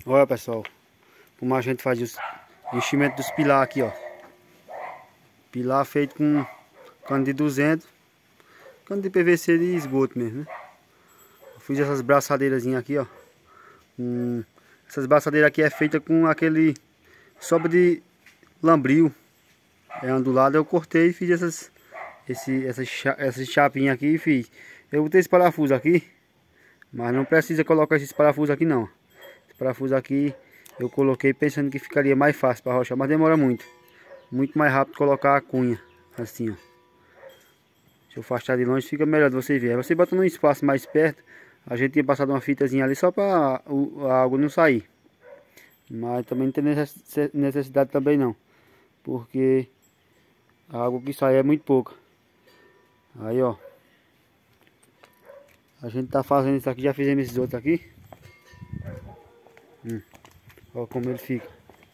Olha, pessoal, como a gente faz o enchimento dos pilar aqui, ó. Pilar feito com cano de 200, cano de PVC de esgoto mesmo, né? Eu fiz essas braçadeiras aqui, ó. Essas braçadeiras aqui é feita com aquele sobra de lambril. É ondulado, eu cortei e fiz essas chapinhas aqui e fiz. Eu botei esse parafuso aqui, mas não precisa colocar esses parafusos aqui não. Esse parafuso aqui eu coloquei pensando que ficaria mais fácil para rochar, mas demora muito. Muito mais rápido colocar a cunha, assim, ó. Se eu afastar de longe fica melhor de você ver. Aí você bota num espaço mais perto, a gente tinha passado uma fitazinha ali só para a água não sair. Mas também não tem necessidade também não, porque a água que sai é muito pouca. Aí, ó, a gente tá fazendo isso aqui, já fizemos esses outros aqui. Olha como ele fica.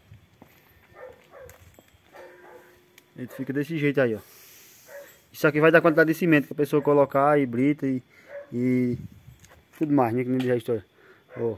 Ele fica desse jeito aí, ó. Isso aqui vai dar quantidade de cimento que a pessoa colocar e brita e tudo mais, né? Que nem diz a história. Ó.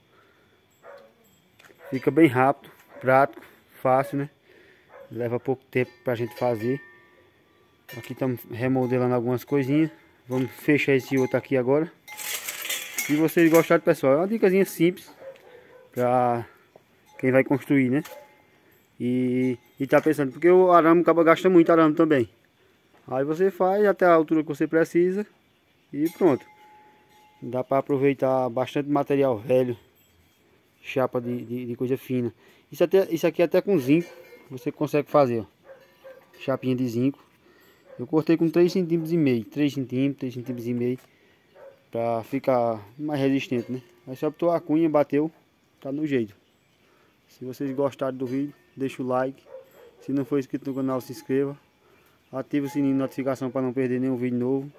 Fica bem rápido, prático, fácil, né? Leva pouco tempo pra gente fazer. Aqui estamos remodelando algumas coisinhas. Vamos fechar esse outro aqui agora. Se vocês gostaram, pessoal, é uma dicasinha simples pra quem vai construir, né? E tá pensando, porque o arame acaba gasta muito arame também. Aí você faz até a altura que você precisa e pronto. Dá para aproveitar bastante material velho, chapa de coisa fina. Isso aqui até com zinco você consegue fazer, ó. Chapinha de zinco. Eu cortei com 3,5 cm, 3 cm, 3,5 cm, para ficar mais resistente, né? Aí só botou a cunha, bateu, tá no jeito. Se vocês gostaram do vídeo, deixa o like. Se não for inscrito no canal, se inscreva. Ative o sininho de notificação para não perder nenhum vídeo novo.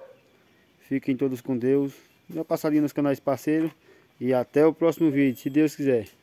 Fiquem todos com Deus. Dê uma passadinha nos canais parceiros. E até o próximo vídeo, se Deus quiser.